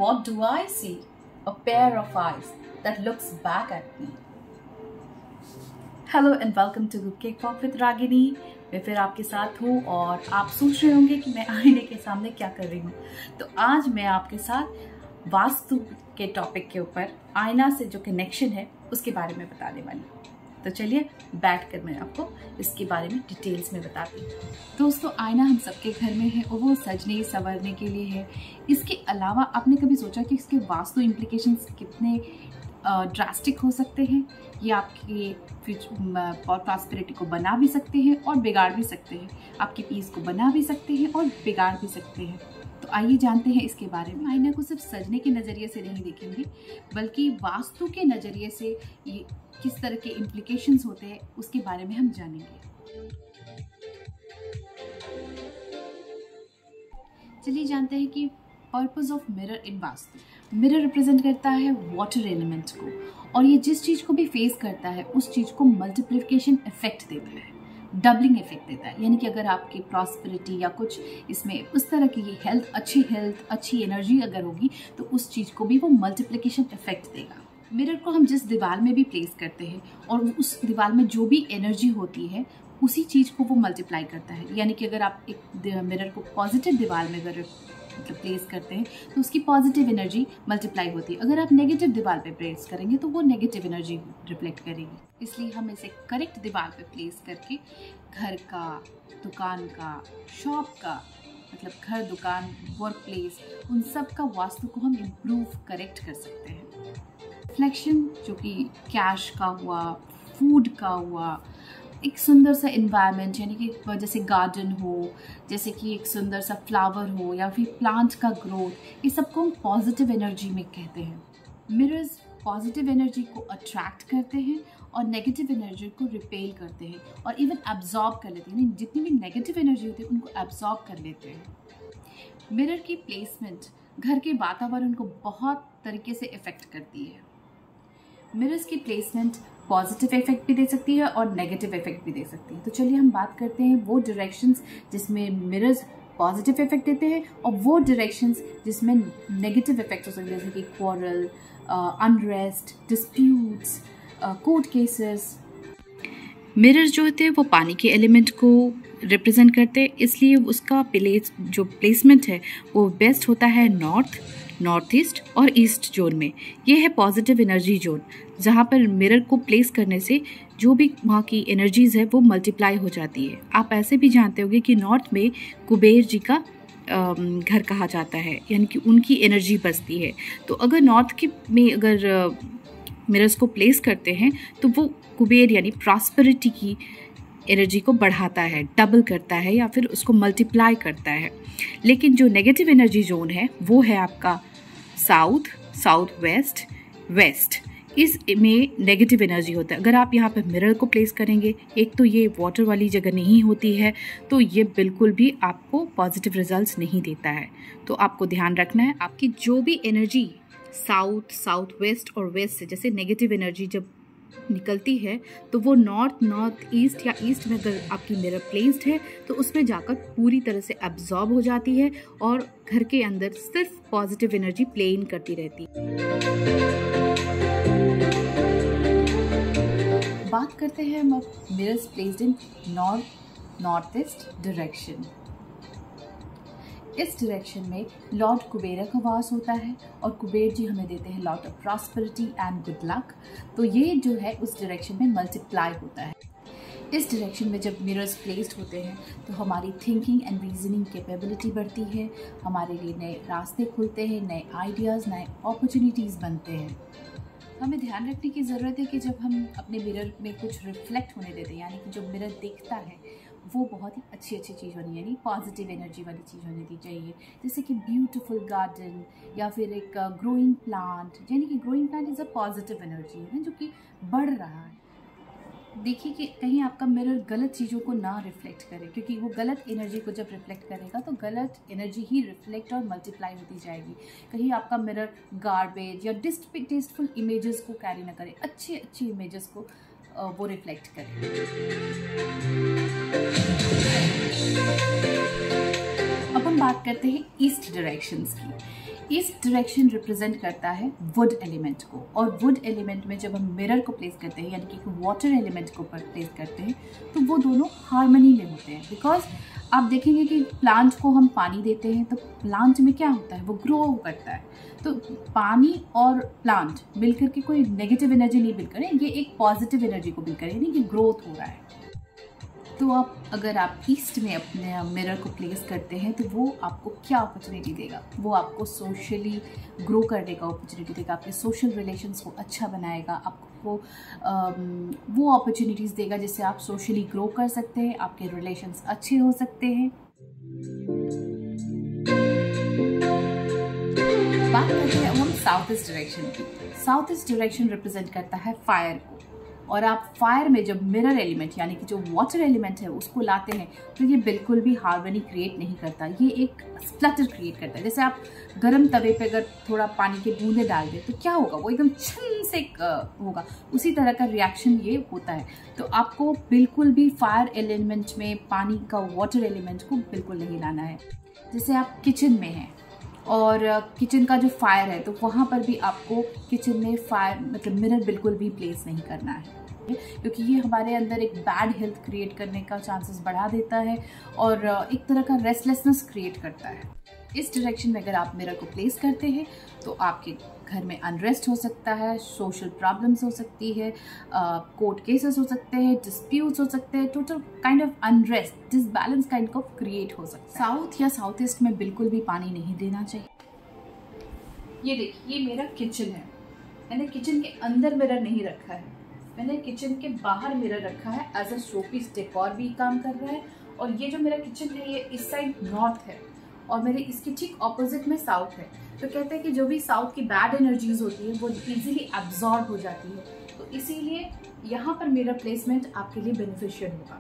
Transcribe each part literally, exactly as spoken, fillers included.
what do I see? A pair of eyes that looks back at me. Hello and welcome to Cakewalk with Ragini. मैं फिर आपके साथ हूँ और आप सोच रहे होंगे कि मैं आईने के सामने क्या कर रही हूँ। तो आज मैं आपके साथ वास्तु के टॉपिक के ऊपर आईना से जो कनेक्शन है उसके बारे में बताने वाली हूँ। तो चलिए बैठकर मैं आपको इसके बारे में डिटेल्स में बताती हूँ। दोस्तों, आईना हम सबके घर में है और वो सजने संवरने के लिए है। इसके अलावा आपने कभी सोचा कि इसके वास्तु इम्प्लीकेशंस कितने ड्रास्टिक हो सकते हैं? ये आपकी प्रॉस्पेरिटी को बना भी सकते हैं और बिगाड़ भी सकते हैं। आपकी पीस को बना भी सकते हैं और बिगाड़ भी सकते हैं। तो आइए जानते हैं इसके बारे में। आईना को सिर्फ सजने के नज़रिए से नहीं देखेंगे, बल्कि वास्तु के नज़रिए से ये किस तरह के इम्प्लीकेशंस होते हैं उसके बारे में हम जानेंगे। चलिए जानते हैं कि purpose of mirror in vastu. Mirror represent करता है वाटर एलिमेंट को, और ये जिस चीज़ को भी फेस करता है उस चीज़ को मल्टीप्लिकेशन इफेक्ट देता है, डबलिंग इफेक्ट देता है। यानी कि अगर आपकी प्रॉस्पेरिटी या कुछ इसमें उस तरह की ये हेल्थ, अच्छी हेल्थ, अच्छी एनर्जी अगर होगी तो उस चीज़ को भी वो मल्टीप्लिकेशन इफेक्ट देगा। मिरर को हम जिस दीवार में भी प्लेस करते हैं और उस दीवार में जो भी एनर्जी होती है उसी चीज़ को वो मल्टीप्लाई करता है। यानी कि अगर आप एक मिरर को पॉजिटिव दीवार में अगर मतलब प्लेस करते हैं तो उसकी पॉजिटिव एनर्जी मल्टीप्लाई होती है। अगर आप नेगेटिव दीवार पे प्लेस करेंगे तो वो नेगेटिव एनर्जी रिफ्लेक्ट करेगी। इसलिए हम इसे करेक्ट दीवार पे प्लेस करके घर का, दुकान का, शॉप का, मतलब घर, दुकान, वर्क प्लेस, उन सब का वास्तु को हम इम्प्रूव करेक्ट कर सकते हैं। रिफ्लेक्शन जो कि कैश का हुआ, फूड का हुआ, एक सुंदर सा इन्वायरमेंट, यानी कि जैसे गार्डन हो, जैसे कि एक सुंदर सा फ्लावर हो या फिर प्लांट का ग्रोथ, ये सबको हम पॉजिटिव एनर्जी में कहते हैं। मिरर्स पॉजिटिव एनर्जी को अट्रैक्ट करते हैं और नेगेटिव एनर्जी को रिपेल करते हैं और इवन एब्जॉर्ब कर लेते हैं। यानी जितनी भी नेगेटिव एनर्जी होती है उनको एब्जॉर्ब कर लेते हैं। मिरर की प्लेसमेंट घर के वातावरण को बहुत तरीके से इफेक्ट करती है। मिरर्स की प्लेसमेंट पॉजिटिव इफेक्ट भी दे सकती है और नेगेटिव इफेक्ट भी दे सकती है। तो चलिए हम बात करते हैं वो डायरेक्शंस जिसमें मिरर्स पॉजिटिव इफेक्ट देते हैं और वो डायरेक्शंस जिसमें नेगेटिव इफेक्ट हो सकते हैं, जैसे कि quarrel, unrest, disputes, court cases. Mirrors जो होते हैं वो पानी के एलिमेंट को रिप्रेजेंट करते हैं, इसलिए उसका प्लेस जो प्लेसमेंट है वो बेस्ट होता है नॉर्थ, नॉर्थ ईस्ट और ईस्ट जोन में। ये है पॉजिटिव एनर्जी जोन, जहाँ पर मिरर को प्लेस करने से जो भी वहाँ की एनर्जीज है वो मल्टीप्लाई हो जाती है। आप ऐसे भी जानते होंगे कि नॉर्थ में कुबेर जी का घर कहा जाता है, यानी कि उनकी एनर्जी बसती है। तो अगर नॉर्थ की में अगर मिरर्स को प्लेस करते हैं तो वो कुबेर यानी प्रॉस्पेरिटी की एनर्जी को बढ़ाता है, डबल करता है या फिर उसको मल्टीप्लाई करता है। लेकिन जो नेगेटिव एनर्जी जोन है वो है आपका साउथ, साउथ वेस्ट, वेस्ट। इस में नेगेटिव एनर्जी होता है। अगर आप यहाँ पर मिरर को प्लेस करेंगे, एक तो ये वाटर वाली जगह नहीं होती है, तो ये बिल्कुल भी आपको पॉजिटिव रिजल्ट्स नहीं देता है। तो आपको ध्यान रखना है, आपकी जो भी एनर्जी साउथ, साउथ वेस्ट और वेस्ट से, जैसे नेगेटिव एनर्जी जब निकलती है तो वो नॉर्थ, नॉर्थ ईस्ट या ईस्ट में अगर आपकी मिरर प्लेस्ड है तो उसमें जाकर पूरी तरह से एब्जॉर्ब हो जाती है और घर के अंदर सिर्फ पॉजिटिव एनर्जी प्ले इन करती रहती है। बात करते हैं हम अब mirrors placed in north, north east direction. इस डायरेक्शन में लॉर्ड कुबेर का वास होता है और कुबेर जी हमें देते हैं lord of prosperity and good luck. तो ये जो है उस डायरेक्शन में मल्टीप्लाई होता है। इस डायरेक्शन में जब मिरर्स प्लेस्ड होते हैं तो हमारी थिंकिंग एंड रीजनिंग कैपेबिलिटी बढ़ती है, हमारे लिए नए रास्ते खुलते हैं, नए आइडियाज़, नए अपॉर्चुनिटीज़ बनते हैं। हमें ध्यान रखने की ज़रूरत है कि जब हम अपने मिरर में कुछ रिफ्लेक्ट होने देते हैं, यानी कि जो मिरर दिखता है वो बहुत ही अच्छी अच्छी चीज़ होनी, यानी पॉजिटिव एनर्जी वाली चीज़ होनी दी चाहिए। जैसे कि ब्यूटीफुल गार्डन या फिर एक ग्रोइंग प्लांट, यानी कि growing plant is a positive energy है जो कि बढ़ रहा है। देखिए कि कहीं आपका मिरर गलत चीज़ों को ना रिफ्लेक्ट करे, क्योंकि वो गलत एनर्जी को जब रिफ्लेक्ट करेगा तो गलत एनर्जी ही रिफ्लेक्ट और मल्टीप्लाई होती जाएगी। कहीं आपका मिरर गार्बेज या डिस्टेस्टफुल इमेजेस को कैरी ना करे, अच्छी अच्छी इमेजेस को वो रिफ्लेक्ट करे। अब हम बात करते हैं ईस्ट डायरेक्शंस की। ईस्ट डायरेक्शन रिप्रेजेंट करता है वुड एलिमेंट को, और वुड एलिमेंट में जब हम मिरर को प्लेस करते हैं यानी कि वाटर एलिमेंट को प्लेस करते हैं तो वो दोनों हार्मनी में होते हैं। बिकॉज आप देखेंगे कि प्लांट को हम पानी देते हैं तो प्लांट में क्या होता है, वो ग्रो करता है। तो पानी और प्लांट मिलकर के कोई नेगेटिव एनर्जी नहीं बिल्ड करें, ये एक पॉजिटिव एनर्जी को बिल्ड करें, यानी कि ग्रोथ हो रहा है। तो आप अगर आप ईस्ट में अपने मिरर को प्लेस करते हैं तो वो आपको क्या अपॉर्चुनिटी देगा, वो आपको सोशली ग्रो करने का अपॉर्चुनिटी देगा, आपके सोशल रिलेशंस को अच्छा बनाएगा, आपको वो अपॉर्चुनिटीज़ देगा जिससे आप सोशली ग्रो कर सकते हैं, आपके रिलेशंस अच्छे हो सकते हैं। बात करते हैं हम साउथ ईस्ट डायरेक्शन की। साउथ ईस्ट डायरेक्शन रिप्रेजेंट करता है फायर को, और आप फायर में जब मिरर एलिमेंट यानी कि जो वाटर एलिमेंट है उसको लाते हैं तो ये बिल्कुल भी हार्मनी क्रिएट नहीं करता, ये एक स्प्लटर क्रिएट करता है। जैसे आप गर्म तवे पे अगर थोड़ा पानी के बूंदे डाल दें तो क्या होगा, वो एकदम छन से होगा, उसी तरह का रिएक्शन ये होता है। तो आपको बिल्कुल भी फायर एलिमेंट में पानी का वाटर एलिमेंट को बिल्कुल नहीं लाना है। जैसे आप किचन में हैं और किचन का जो फायर है तो वहाँ पर भी आपको किचन में फायर मतलब मिरर बिल्कुल भी प्लेस नहीं करना है, क्योंकि ये हमारे अंदर एक बैड हेल्थ क्रिएट करने का चांसेस बढ़ा देता है और एक तरह का रेस्टलेसनेस क्रिएट करता है। इस डायरेक्शन में अगर आप मिरर को प्लेस करते हैं तो आपके घर में अनरेस्ट हो सकता है, सोशल प्रॉब्लम्स हो सकती है, कोर्ट केसेस हो सकते हैं, डिस्प्यूट्स हो सकते हैं, total kind of unrest, disbalance kind of create हो सकता है। साउथ या साउथ ईस्ट में बिल्कुल भी पानी नहीं देना चाहिए। ये देखिए, ये मेरा किचन है, मैंने किचन के अंदर मिरर नहीं रखा है, मैंने किचन के बाहर मिरर रखा है, एज अ शोपीस डेकोर भी काम कर रहा है। और ये जो मेरा किचन है ये इस साइड नॉर्थ है और मेरे इसके ठीक ऑपोजिट में साउथ है। तो कहते हैं कि जो भी साउथ की बैड एनर्जीज होती है वो इजीली एब्जॉर्ब हो जाती है, तो इसीलिए यहाँ पर मिरर प्लेसमेंट आपके लिए बेनिफिशियल होगा।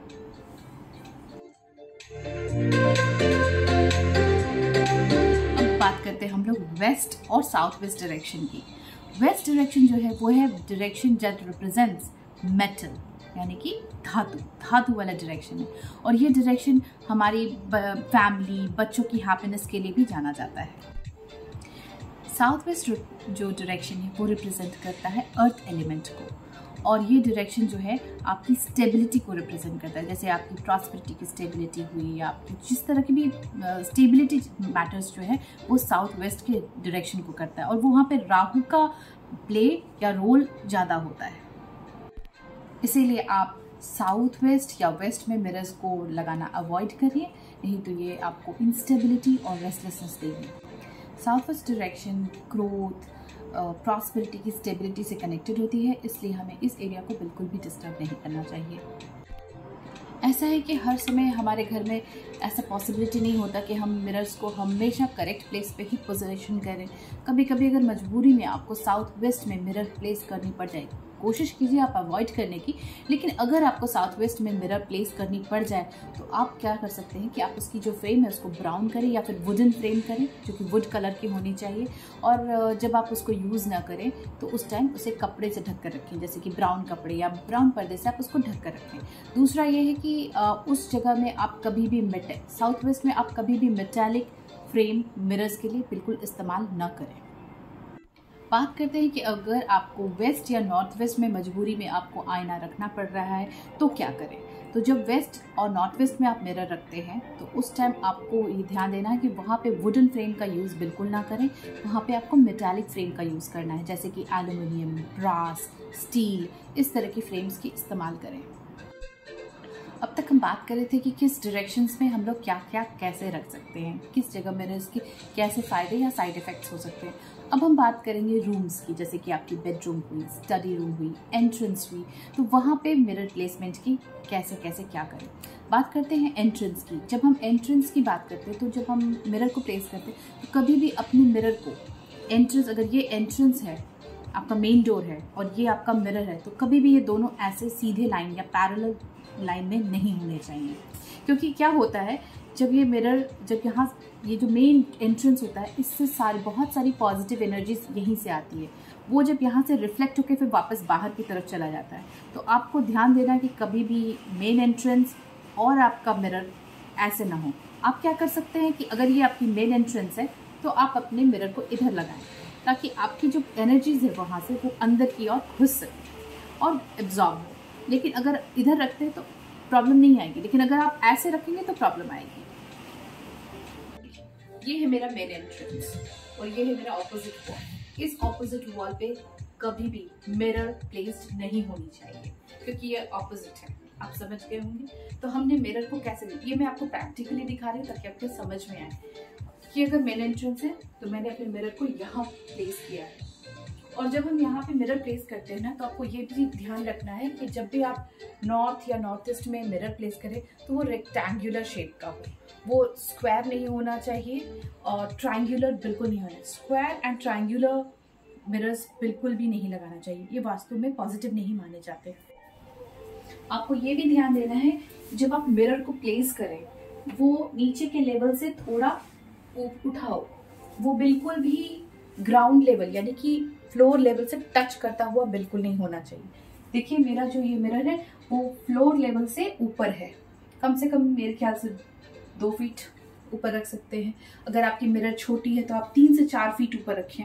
अब बात करते हैं हम लोग वेस्ट और साउथ वेस्ट डायरेक्शन की। वेस्ट डायरेक्शन जो है वो है डायरेक्शन दैट रिप्रेजेंट्स मेटल, यानी कि धातु धातु वाला डायरेक्शन है, और ये डायरेक्शन हमारी फैमिली बच्चों की हैप्पीनेस के लिए भी जाना जाता है। साउथ वेस्ट जो डायरेक्शन है वो रिप्रेजेंट करता है अर्थ एलिमेंट को, और ये डायरेक्शन जो है आपकी स्टेबिलिटी को रिप्रेजेंट करता है। जैसे आपकी प्रॉस्पेरिटी की स्टेबिलिटी हुई या आपकी जिस तरह की भी स्टेबिलिटी मैटर्स जो है वो साउथ वेस्ट के डायरेक्शन को करता है, और वहाँ पे राहु का प्ले या रोल ज़्यादा होता है। इसीलिए आप साउथ वेस्ट या वेस्ट में मिरर्स को लगाना अवॉइड करिए, नहीं तो ये आपको इंस्टेबिलिटी और रेस्टलेसनेस देगी। South west direction growth prosperity की स्टेबिलिटी से कनेक्टेड होती है, इसलिए हमें इस एरिया को बिल्कुल भी डिस्टर्ब नहीं करना चाहिए। ऐसा है कि हर समय हमारे घर में ऐसा पॉसिबिलिटी नहीं होता कि हम मिरर्स को हमेशा करेक्ट प्लेस पे ही पोजीशन करें। कभी कभी अगर मजबूरी में आपको साउथ वेस्ट में मिरर प्लेस करनी पड़ जाए, कोशिश कीजिए आप अवॉइड करने की, लेकिन अगर आपको साउथ वेस्ट में मिरर प्लेस करनी पड़ जाए तो आप क्या कर सकते हैं कि आप उसकी जो फ्रेम है उसको ब्राउन करें या फिर वुडन फ्रेम करें जो कि वुड कलर की होनी चाहिए, और जब आप उसको यूज़ ना करें तो उस टाइम उसे कपड़े से ढक कर रखें, जैसे कि ब्राउन कपड़े या ब्राउन पर्दे से आप उसको ढक कर रखें। दूसरा ये है कि उस जगह में आप कभी भी मेट साउथ वेस्ट में आप कभी भी मेटालिक फ्रेम मिरर्स के लिए बिल्कुल इस्तेमाल न करें। बात करते हैं कि अगर आपको वेस्ट या नॉर्थ वेस्ट में मजबूरी में आपको आईना रखना पड़ रहा है तो क्या करें। तो जब वेस्ट और नॉर्थ वेस्ट में आप मिरर रखते हैं तो उस टाइम आपको ये ध्यान देना है कि वहाँ पे वुडन फ्रेम का यूज़ बिल्कुल ना करें, वहाँ पे आपको मेटालिक फ्रेम का यूज़ करना है, जैसे कि एल्युमिनियम, ब्रास, स्टील, इस तरह की फ्रेम्स की इस्तेमाल करें। अब तक हम बात कर रहे थे कि किस डायरेक्शंस में हम लोग क्या क्या कैसे रख सकते हैं, किस जगह मिरर्स के कैसे फ़ायदे या साइड इफ़ेक्ट्स हो सकते हैं। अब हम बात करेंगे रूम्स की, जैसे कि आपकी बेडरूम हुई, स्टडी रूम हुई, एंट्रेंस हुई, तो वहाँ पे मिरर प्लेसमेंट की कैसे कैसे क्या करें। बात करते हैं एंट्रेंस की। जब हम एंट्रेंस की बात करते हैं तो जब हम मिरर को प्लेस करते हैं तो कभी भी अपने मिरर को एंट्रेंस, अगर ये एंट्रेंस है आपका मेन डोर है और ये आपका मिरर है, तो कभी भी ये दोनों ऐसे सीधे लाइन या पैरेलल लाइन में नहीं होने चाहिए। क्योंकि क्या होता है, जब ये मिरर, जब यहाँ ये जो मेन एंट्रेंस होता है, इससे सारी बहुत सारी पॉजिटिव एनर्जीज यहीं से आती है, वो जब यहाँ से रिफ्लेक्ट होकर फिर वापस बाहर की तरफ चला जाता है। तो आपको ध्यान देना कि कभी भी मेन एंट्रेंस और आपका मिरर ऐसे ना हो। आप क्या कर सकते हैं कि अगर ये आपकी मेन एंट्रेंस है तो आप अपने मिरर को इधर लगाएं, ताकि आपकी जो एनर्जीज है वहाँ से वो अंदर की ओर घुस सके और एब्जॉर्ब हो। लेकिन अगर इधर रखते हैं तो प्रॉब्लम नहीं आएगी, लेकिन अगर आप ऐसे रखेंगे तो प्रॉब्लम आएगी। ये है मेरा मेन एंट्रेंस और ये है मेरा ऑपोजिट वॉल। इस ऑपोजिट वॉल पे कभी भी मिरर प्लेस्ड नहीं होनी चाहिए, क्योंकि ये ऑपोजिट है, आप समझ गए होंगे। तो हमने मिरर को कैसे, ये मैं आपको प्रैक्टिकली दिखा रही हूँ ताकि आपको समझ में आए कि अगर मेन एंट्रेंस है तो मैंने अपने मिरर को यहाँ प्लेस किया है। और जब हम यहाँ पे मिरर प्लेस करते हैं ना, तो आपको ये भी ध्यान रखना है कि जब भी आप नॉर्थ या नॉर्थ ईस्ट में मिरर प्लेस करें तो वो रेक्टेंगुलर शेप का हो, वो स्क्वायर नहीं होना चाहिए और ट्रायंगुलर बिल्कुल नहीं होना। स्क्वायर एंड ट्रायंगुलर मिरर्स बिल्कुल भी नहीं लगाना चाहिए, ये वास्तु में पॉजिटिव नहीं माने जाते। आपको ये भी ध्यान देना है जब आप मिरर को प्लेस करें वो नीचे के लेवल से थोड़ा उठाओ, वो बिल्कुल भी ग्राउंड लेवल यानी कि फ्लोर लेवल से टच करता हुआ बिल्कुल नहीं होना चाहिए। देखिए मेरा जो ये मिरर है वो फ्लोर लेवल से ऊपर है, कम से कम मेरे ख्याल से दो फीट ऊपर रख सकते हैं। अगर आपकी मिरर छोटी है तो आप तीन से चार फीट ऊपर रखें।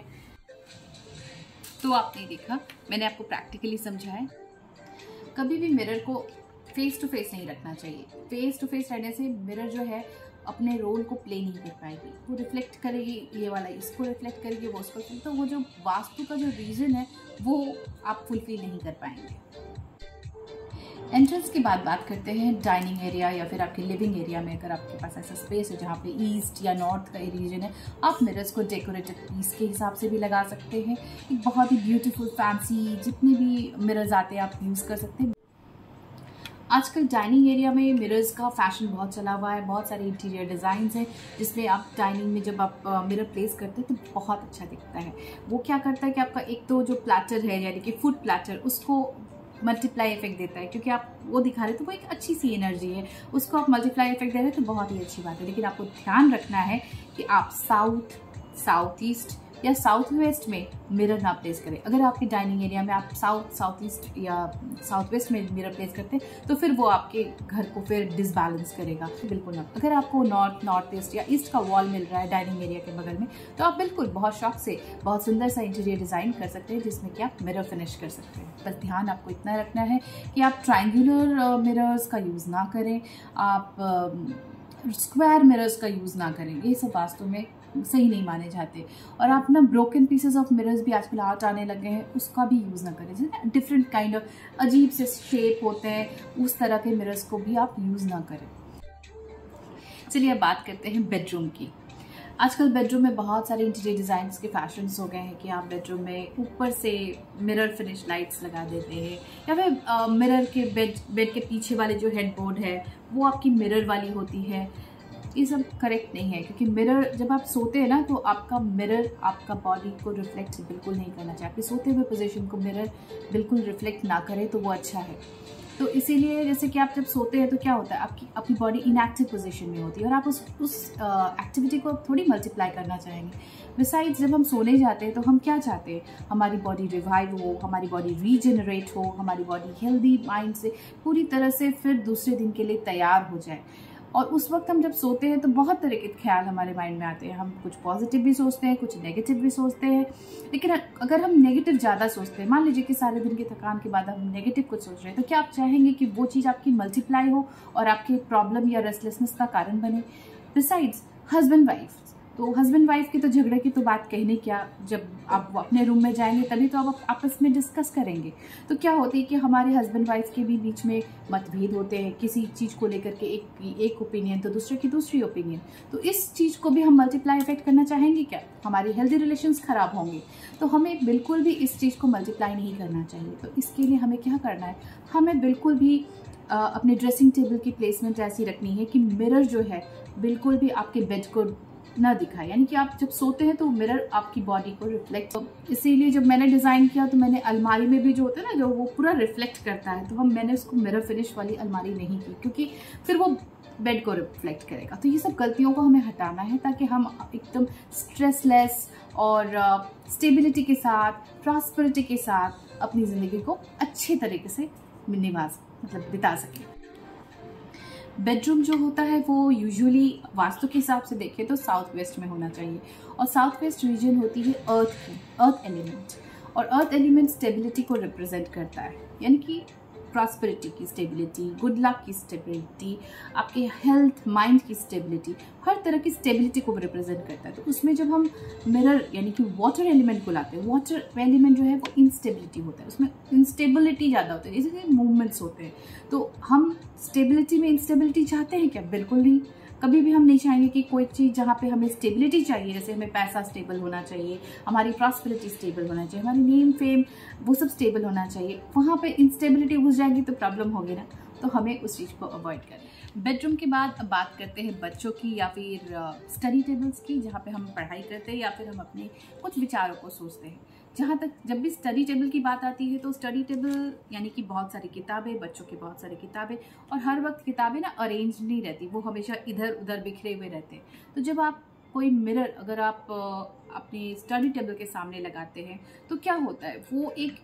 तो आपने देखा, मैंने आपको प्रैक्टिकली समझाया। कभी भी मिरर को फेस टू फेस नहीं रखना चाहिए। फेस टू फेस रहने से मिरर जो है अपने रोल को प्ले नहीं कर पाएगी, वो रिफ्लेक्ट करेगी, ये वाला इसको रिफ्लेक्ट करेगी, वो उसको, तो वो जो वास्तु का जो रीजन है वो आप फुलफिल नहीं कर पाएंगे। एंट्रेंस के बाद बात करते हैं डाइनिंग एरिया या फिर आपके लिविंग एरिया में। अगर आपके पास ऐसा स्पेस है जहाँ पे ईस्ट या नॉर्थ का रीजन है, आप मिरर्स को डेकोरेटिव पीस के हिसाब से भी लगा सकते हैं। एक बहुत ही ब्यूटीफुल फैंसी जितने भी मिरर्स आते हैं आप यूज़ कर सकते हैं। आजकल डाइनिंग एरिया में मिरर्स का फैशन बहुत चला हुआ है, बहुत सारे इंटीरियर डिज़ाइंस हैं जिसमें आप डाइनिंग में जब आप मिरर प्लेस करते हैं तो बहुत अच्छा दिखता है। वो क्या करता है कि आपका एक तो जो प्लैटर है यानी कि फूड प्लैटर, उसको मल्टीप्लाई इफेक्ट देता है, क्योंकि आप वो दिखा रहे हैं तो वो एक अच्छी सी एनर्जी है, उसको आप मल्टीप्लाई इफेक्ट दे रहे हैं तो बहुत ही अच्छी बात है। लेकिन आपको ध्यान रखना है कि आप साउथ, साउथ ईस्ट या साउथ वेस्ट में मिरर ना प्लेस करें। अगर आपकी डाइनिंग एरिया में आप साउथ, साउथ ईस्ट या साउथ वेस्ट में मिरर प्लेस करते हैं तो फिर वो आपके घर को फिर डिसबैलेंस करेगा, बिल्कुल ना। अगर आपको नॉर्थ, नॉर्थ ईस्ट या ईस्ट का वॉल मिल रहा है डाइनिंग एरिया के बगल में, तो आप बिल्कुल बहुत शौक से बहुत सुंदर सा इंटीरियर डिज़ाइन कर सकते हैं जिसमें कि आप मिरर फिनिश कर सकते हैं। बस ध्यान आपको इतना रखना है कि आप ट्रायंगुलर मिरर्स का यूज़ ना करें, आप स्क्वायर मिरर्स का यूज़ ना करें, ये सब वास्तु में सही नहीं माने जाते। और आप ना ब्रोकन पीसेस ऑफ मिरर्स भी आजकल आर्ट आने लगे हैं, उसका भी यूज़ ना करें। जैसे डिफरेंट काइंड ऑफ अजीब से शेप होते हैं, उस तरह के मिरर्स को भी आप यूज़ ना करें। चलिए अब बात करते हैं बेडरूम की। आजकल बेडरूम में बहुत सारे इंटीरियर डिज़ाइंस के फैशंस हो गए हैं कि आप बेडरूम में ऊपर से मिरर फिनिश लाइट्स लगा देते हैं, या फिर मिरर के बेड बेड के पीछे वाले जो हेडबोर्ड है वो आपकी मिरर वाली होती है। ये सब करेक्ट नहीं है, क्योंकि मिरर जब आप सोते हैं ना तो आपका मिरर आपका बॉडी को रिफ्लेक्ट बिल्कुल नहीं करना चाहिए। आपके सोते हुए पोजीशन को मिरर बिल्कुल रिफ्लेक्ट ना करे तो वो अच्छा है। तो इसीलिए जैसे कि आप जब सोते हैं तो क्या होता है, आपकी अपनी बॉडी इनएक्टिव पोजीशन में होती है और आप उस उस एक्टिविटी को थोड़ी मल्टीप्लाई करना चाहेंगे। बिसाइड्स जब हम सोने जाते हैं तो हम क्या चाहते हैं, हमारी बॉडी रिवाइव हो, हमारी बॉडी रीजनरेट हो, हमारी बॉडी हेल्दी माइंड से पूरी तरह से फिर दूसरे दिन के लिए तैयार हो जाए। और उस वक्त हम जब सोते हैं तो बहुत तरह के ख्याल हमारे माइंड में आते हैं। हम कुछ पॉजिटिव भी सोचते हैं, कुछ नेगेटिव भी सोचते हैं। लेकिन अगर हम नेगेटिव ज़्यादा सोचते हैं, मान लीजिए कि सारे दिन की थकान के बाद हम नेगेटिव कुछ सोच रहे हैं, तो क्या आप चाहेंगे कि वो चीज़ आपकी मल्टीप्लाई हो और आपके प्रॉब्लम या रेस्टलेसनेस का कारण बने। बिसाइड्स हस्बैंड वाइफ, तो हस्बैंड वाइफ की तो झगड़े की तो बात कहने क्या, जब आप अपने रूम में जाएंगे तभी तो आप आपस में डिस्कस करेंगे। तो क्या होती है कि हमारे हस्बैंड वाइफ के भी बीच में मतभेद होते हैं किसी चीज़ को लेकर के, एक एक ओपिनियन तो दूसरे की दूसरी ओपिनियन। तो इस चीज़ को भी हम मल्टीप्लाई इफेक्ट करना चाहेंगे क्या, हमारी हेल्दी रिलेशंस खराब होंगे। तो हमें बिल्कुल भी इस चीज़ को मल्टीप्लाई नहीं करना चाहिए। तो इसके लिए हमें क्या करना है, हमें बिल्कुल भी आ, अपने ड्रेसिंग टेबल की प्लेसमेंट ऐसी रखनी है कि मिरर जो है बिल्कुल भी आपके बेड को ना दिखाए, यानी कि आप जब सोते हैं तो मिरर आपकी बॉडी को रिफ्लेक्ट। तो इसीलिए जब मैंने डिज़ाइन किया तो मैंने अलमारी में भी जो होता है ना, जो वो पूरा रिफ्लेक्ट करता है, तो हम मैंने उसको मिरर फिनिश वाली अलमारी नहीं की, क्योंकि फिर वो बेड को रिफ्लेक्ट करेगा। तो ये सब गलतियों को हमें हटाना है ताकि हम एकदम स्ट्रेसलेस और स्टेबिलिटी के साथ, प्रॉस्पेरिटी के साथ अपनी ज़िंदगी को अच्छे तरीके से निभा मतलब बिता सकें। बेडरूम जो होता है वो यूजुअली वास्तु के हिसाब से देखें तो साउथ वेस्ट में होना चाहिए, और साउथ वेस्ट रीजन होती है अर्थ की, अर्थ एलिमेंट, और अर्थ एलिमेंट स्टेबिलिटी को रिप्रेजेंट करता है, यानी कि प्रॉस्पेरिटी की स्टेबिलिटी, गुड लक की स्टेबिलिटी, आपके हेल्थ, माइंड की स्टेबिलिटी, हर तरह की स्टेबिलिटी को रिप्रेजेंट करता है। तो उसमें जब हम मिरर यानी कि वाटर एलिमेंट को लाते हैं, वाटर एलिमेंट जो है वो इंस्टेबिलिटी होता है, उसमें इंस्टेबिलिटी ज़्यादा होती है, इसलिए मूवमेंट्स होते हैं। तो हम स्टेबिलिटी में इंस्टेबिलिटी चाहते हैं क्या? बिल्कुल नहीं। कभी भी हम नहीं चाहेंगे कि कोई चीज़ जहाँ पे हमें स्टेबिलिटी चाहिए, जैसे हमें पैसा स्टेबल होना चाहिए, हमारी प्रॉस्पेरिटी स्टेबल होना चाहिए, हमारी नेम फेम वो सब स्टेबल होना चाहिए, वहाँ पे इंस्टेबिलिटी घुस जाएगी तो प्रॉब्लम होगी ना। तो हमें उस चीज़ को अवॉइड करें। बेडरूम के बाद अब बात करते हैं बच्चों की या फिर स्टडी टेबल्स की, जहाँ पे हम पढ़ाई करते हैं या फिर हम अपने कुछ विचारों को सोचते हैं। जहाँ तक जब भी स्टडी टेबल की बात आती है तो स्टडी टेबल यानी कि बहुत सारी किताबें, बच्चों की बहुत सारी किताबें, और हर वक्त किताबें ना अरेंज नहीं रहती, वो हमेशा इधर उधर बिखरे हुए रहते हैं। तो जब आप कोई मिरर अगर आप अपनी स्टडी टेबल के सामने लगाते हैं तो क्या होता है, वो एक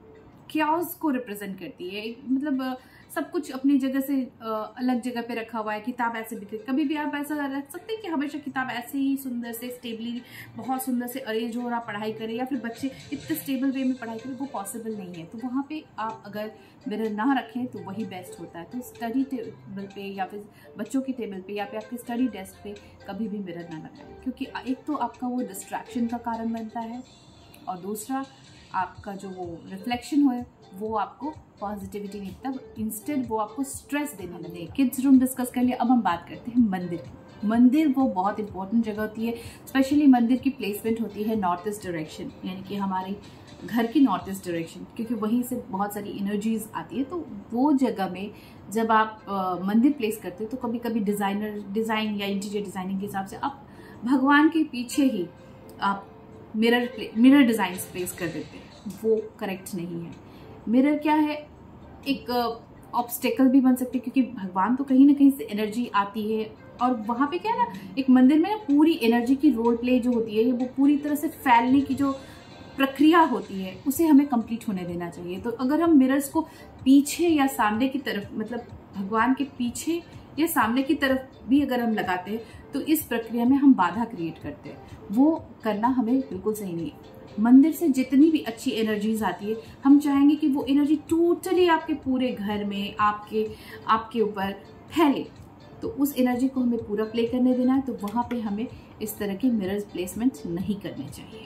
क्यास को रिप्रेजेंट करती है। मतलब सब कुछ अपनी जगह से अलग जगह पे रखा हुआ है, किताब ऐसे बिखरे, कभी भी आप ऐसा रख सकते हैं कि हमेशा किताब ऐसे ही सुंदर से स्टेबली बहुत सुंदर से अरेंज हो और आप पढ़ाई करें, या फिर बच्चे इतने स्टेबल वे में पढ़ाई करें, वो पॉसिबल नहीं है। तो वहाँ पे आप अगर मिरर ना रखें तो वही बेस्ट होता है। तो स्टडी टेबल पे या फिर बच्चों की टेबल पे या फिर आपके स्टडी डेस्क पे कभी भी मिरर ना लगाएं, क्योंकि एक तो आपका वो डिस्ट्रैक्शन का कारण बनता है, और दूसरा आपका जो वो रिफ्लेक्शन हो वो आपको पॉजिटिविटी नहीं देता, इंस्टेड वो आपको स्ट्रेस देने लगे। किड्स रूम डिस्कस कर लिया, अब हम बात करते हैं मंदिर की। मंदिर वो बहुत इंपॉर्टेंट जगह होती है, स्पेशली मंदिर की प्लेसमेंट होती है नॉर्थ ईस्ट डायरेक्शन, यानी कि हमारे घर की नॉर्थ ईस्ट डायरेक्शन, क्योंकि वहीं से बहुत सारी एनर्जीज आती है। तो वो जगह में जब आप आ, मंदिर प्लेस करते हो तो कभी कभी डिज़ाइनर डिज़ाइन या इंटीरियर डिज़ाइनिंग के हिसाब से आप भगवान के पीछे ही आप मिरर मिरर डिज़ाइन प्लेस कर देते हैं, वो करेक्ट नहीं है। मिरर क्या है, एक ऑब्स्टेकल भी बन सकते हैं, क्योंकि भगवान तो कहीं ना कहीं से एनर्जी आती है, और वहाँ पे क्या है ना, एक मंदिर में ना पूरी एनर्जी की रोल प्ले जो होती है वो पूरी तरह से फैलने की जो प्रक्रिया होती है उसे हमें कंप्लीट होने देना चाहिए। तो अगर हम मिरर्स को पीछे या सामने की तरफ, मतलब भगवान के पीछे या सामने की तरफ भी अगर हम लगाते हैं तो इस प्रक्रिया में हम बाधा क्रिएट करते हैं, वो करना हमें बिल्कुल सही नहीं है। मंदिर से जितनी भी अच्छी एनर्जीज आती है, हम चाहेंगे कि वो एनर्जी टोटली आपके पूरे घर में आपके आपके ऊपर फैले, तो उस एनर्जी को हमें पूरा प्ले करने देना है। तो वहाँ पे हमें इस तरह के मिरर्स प्लेसमेंट नहीं करने चाहिए।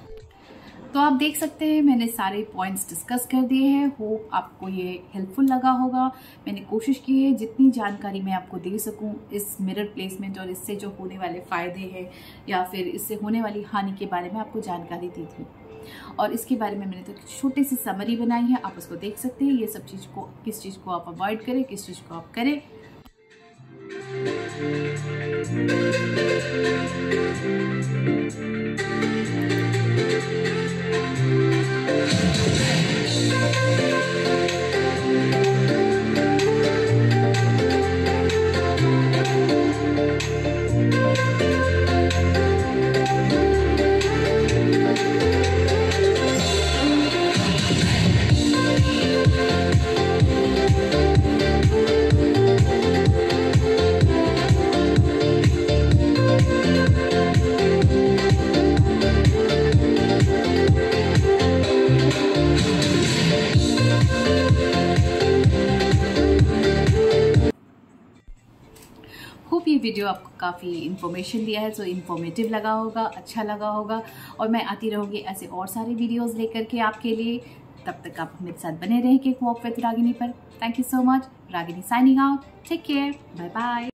तो आप देख सकते हैं मैंने सारे पॉइंट्स डिस्कस कर दिए हैं। होप आपको ये हेल्पफुल लगा होगा। मैंने कोशिश की है जितनी जानकारी मैं आपको दे सकूं इस मिरर प्लेसमेंट और इससे जो होने वाले फ़ायदे हैं या फिर इससे होने वाली हानि के बारे में आपको जानकारी दी थी, और इसके बारे में मैंने तो छोटी सी समरी बनाई है, आप उसको देख सकते हैं। ये सब चीज़ को, किस चीज़ को आप अवॉइड करें, किस चीज़ को आप करें। ये वीडियो आपको काफ़ी इन्फॉर्मेशन दिया है, तो इन्फॉर्मेटिव लगा होगा, अच्छा लगा होगा, और मैं आती रहूँगी ऐसे और सारे वीडियोस लेकर के आपके लिए। तब तक आप मेरे साथ बने रहें केक वॉक विद रागिनी पर। Thank you so much. Ragini signing out. Take care. Bye bye.